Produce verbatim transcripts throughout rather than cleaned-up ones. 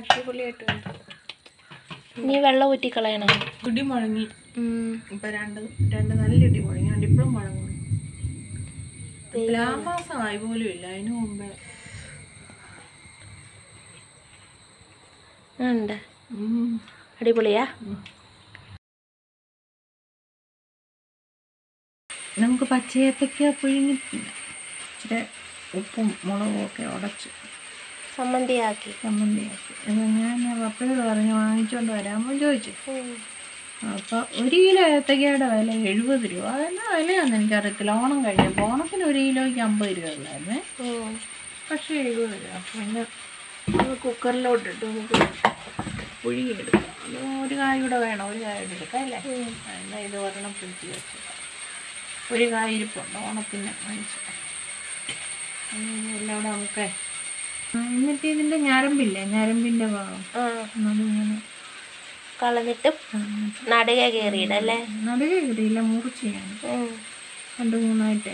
അടിപൊളിയായിട്ട് ഉണ്ട്. നീ വെള്ളം ഊറ്റി കളയണം. ഇടി മുഴങ്ങി ഇപ്പൊ രണ്ട് രണ്ട് നല്ല ഇടി മുഴങ്ങി. അതുകൊണ്ട് ഇപ്പോഴും മുഴങ്ങും. തുലാമാസമായി പോലും ഇല്ല അതിന് മുമ്പേ ഉണ്ട്. അടിപൊളിയാ. നമുക്ക് പച്ചയത്തേക്ക് പുഴുങ്ങി ഇച്ചിരി ഉപ്പും മുളകും ഒക്കെ ഉടച്ച് സമ്മന്തിയാക്കി സമ്മന്തിയാക്കി. അത് ഞാൻ പപ്പയോട് പറഞ്ഞ് വാങ്ങിച്ചുകൊണ്ട് വരാമോ ചോദിച്ചു. അപ്പോൾ ഒരു കിലോ ഏത്തക്കയുടെ വില എഴുപത് രൂപ. അതെന്നാ വിലയാണെന്ന് എനിക്കറിയത്തില്ല. ഓണം കഴിഞ്ഞപ്പോൾ ഓണത്തിന് ഒരു കിലോയ്ക്ക് അമ്പത് രൂപ ഉള്ളായിരുന്നേ, പക്ഷേ എഴുപത് രൂപ. പിന്നെ കുക്കറിലോട്ടിട്ട് നമുക്ക് പുഴുങ്ങിയെടുക്കാം. അത് ഒരു കായ കൂടെ വേണം, ഒരു കായ കൂടെ എടുക്കാം അല്ലേ. എന്നാൽ ഇത് ഒരെണ്ണം പുഴുക്കി വെച്ചു. ഒരു കായ ഇരിപ്പുണ്ട് ഓണത്തിന് വാങ്ങിച്ചു. എല്ലാം കൂടെ നമുക്ക് എന്നിട്ട് ഇതിൻ്റെ ഞരമ്പില്ലേ, ഞരമ്പിൻ്റെ ഭാഗം അതിങ്ങനെ കളഞ്ഞിട്ട് നടുക കയറിയിടല്ലേ. നടുക കയറിയില്ല, മുറിച്ച് ഞാൻ രണ്ട് മൂന്നായിട്ടേ.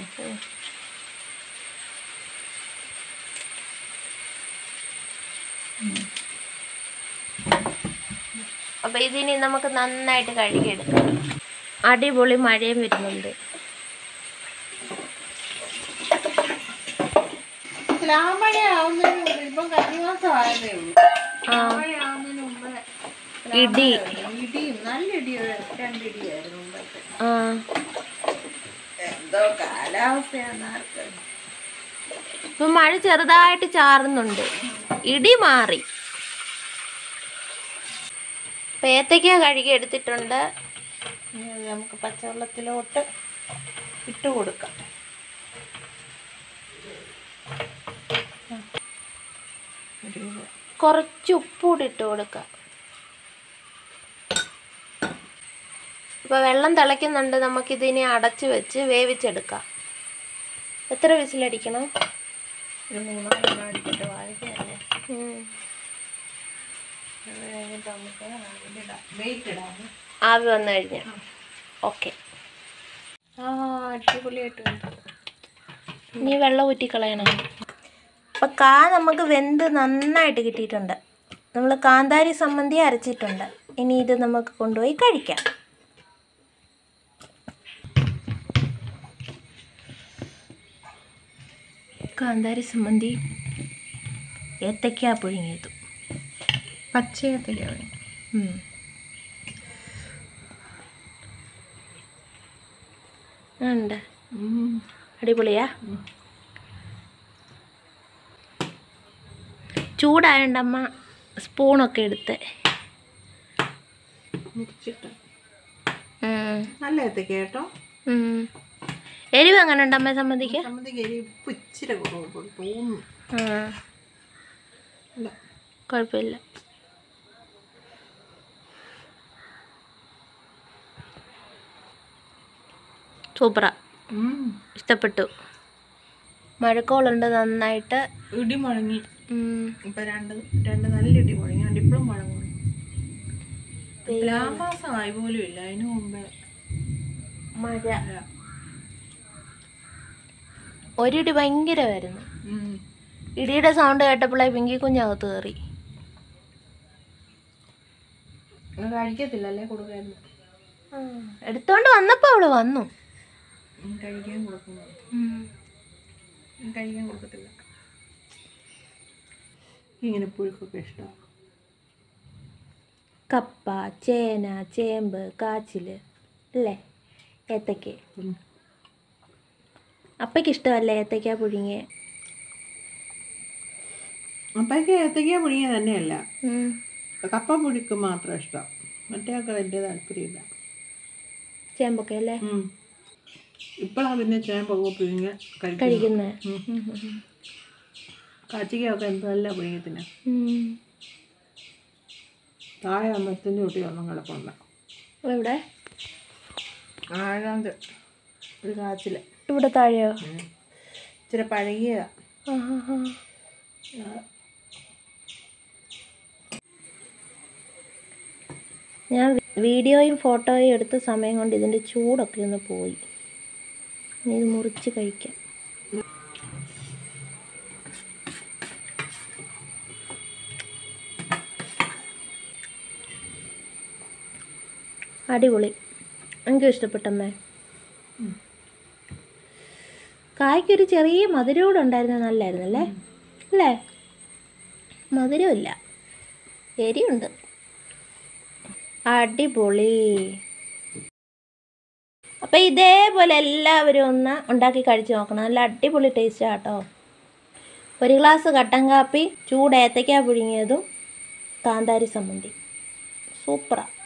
അപ്പൊ ഇതിനി നമുക്ക് നന്നായിട്ട് കഴുകിയെടുക്കാം. അടിപൊളി മഴയും വരുന്നുണ്ട്. ഇപ്പം കഴിഞ്ഞ മാസം ആയതേ ഉള്ളൂ. മഴയാവുന്നതിന് മുമ്പ് ഇടി ഇടിയും നല്ല ഇടിയോ രണ്ടിടിയായിരുന്നു മുമ്പത്തെ. എന്തോ കാലാവസ്ഥയാണ്. ഇപ്പൊ മഴ ചെറുതായിട്ട് ചാറുന്നുണ്ട്, ഇടി മാറി. ഏത്തക്ക കഴുകി എടുത്തിട്ടുണ്ട്. നമുക്ക് പച്ചവെള്ളത്തിലോട്ട് ഇട്ട് കൊടുക്കാം. കുറച്ച് ഉപ്പൂടി ഇട്ട് കൊടുക്കാം. ഇപ്പൊ വെള്ളം തിളയ്ക്കുന്നുണ്ട്. നമുക്കിതിനെ അടച്ച് വെച്ച് വേവിച്ചെടുക്കാം. എത്ര വിസിലടിക്കണം? ഒരു മൂന്നാല് അടിക്കട്ടെ. വാഴക്കല്ലേ. ആവി വന്നു കഴിഞ്ഞ ഓക്കെ. ആ അടിപൊളിയായിട്ടുണ്ട്. നീ വെള്ളം ഊറ്റി കളയണം. അപ്പം കാ നമുക്ക് വെന്ത് നന്നായിട്ട് കിട്ടിയിട്ടുണ്ട്. നമ്മൾ കാന്താരി സമ്മന്തി അരച്ചിട്ടുണ്ട്. ഇനി ഇത് നമുക്ക് കൊണ്ടുപോയി കഴിക്കാം. കാന്താരി സമ്മന്തി ഏത്തക്ക പുഴുങ്ങിയത്, പച്ച ഏത്തക്ക ഉണ്ട്. അടിപൊളിയാ. ചൂടായോണ്ട് അമ്മ സ്പൂണൊക്കെ എടുത്ത് നല്ല ഏത്തക്ക കേട്ടോ. എരിവ് അങ്ങനെ ഉണ്ട് അമ്മ സമ്മതിക്ക്? കുഴപ്പമില്ല. സൂപ്പറാ, ഇഷ്ടപ്പെട്ടു. മഴക്കോളുണ്ട് നന്നായിട്ട്. ഇടി മുഴങ്ങി ഇപ്പൊ രണ്ട് രണ്ട് നല്ല ഇടി മുഴങ്ങി. അതുകൊണ്ട് ഇപ്പോഴും മുഴങ്ങും. തുലാമാസമായി പോലും ഇല്ല അതിന് മുമ്പേ മഴ. ഒരിടി ഭയങ്കരമായിരുന്നു. ഇടിയുടെ സൗണ്ട് കേട്ടപ്പോഴേ പിങ്കി കുഞ്ഞകത്ത് കയറി. കഴിക്കത്തില്ലല്ലേ കൊടുക്കായിരുന്നു. എടുത്തോണ്ട് വന്നപ്പോ അവള് വന്നു. കഴിക്കാൻ കൊടുക്കുന്നു. കഴിക്കാൻ കൊടുക്കത്തില്ല. ഇങ്ങനെ പുഴുക്കൊക്കെ ഇഷ്ടമാണ്. കപ്പ, ചേന, ചേമ്പ്, കാച്ചില് അല്ലേ, ഏത്തക്ക. അപ്പയ്ക്ക് ഇഷ്ടമല്ലേ ഏത്തക്ക പുഴുങ്ങിയ? അപ്പയ്ക്ക് ഏത്തക്ക പുഴുങ്ങിയ തന്നെയല്ല, കപ്പ പുഴുക്ക് മാത്രം ഇഷ്ടം. മറ്റേയൊക്കെ വലിയ താല്പര്യമില്ല. ചേമ്പൊക്കെ അല്ലേ? ഇപ്പോഴാണ് പിന്നെ ചേമ്പൊക്കെ പുഴുങ്ങി കഴിക്കുന്നത്. കാച്ചിക്കൊക്കെ എന്തല്ല പുഴുങ്ങി തിന്നെ. താഴെ അമ്മത്തിൻ്റെ കുട്ടി ഒന്നും കിടപ്പുണ്ട്. എവിടെ? ആഴാന്ത് ഒരു കാച്ചില്. ഇവിടെ താഴെയോ? ഇച്ചിരി പഴകിയതാ. ഞാൻ വീഡിയോയും ഫോട്ടോയും എടുത്ത സമയം കൊണ്ട് ഇതിൻ്റെ ചൂടൊക്കെ ഒന്ന് പോയി. ഇനി ഇത് മുറിച്ച് കഴിക്കാം. അടിപൊളി, എനിക്കും ഇഷ്ടപ്പെട്ടമ്മേ. കായ്ക്കൊരു ചെറിയ മധുരം കൂടെ ഉണ്ടായിരുന്നത് നല്ലായിരുന്നല്ലേ അല്ലേ? മധുരമില്ല, എരിയുണ്ട്. അടിപൊളി. അപ്പോൾ ഇതേപോലെ എല്ലാവരും ഒന്ന് ഉണ്ടാക്കി കഴിച്ച് നോക്കണം. നല്ല അടിപൊളി ടേസ്റ്റാണ് കേട്ടോ. ഒരു ഗ്ലാസ് കട്ടൻ കാപ്പി, ചൂട് ഏത്തയ്ക്ക പുഴുങ്ങിയതും കാന്താരി സമ്മന്തി, സൂപ്പറാണ്.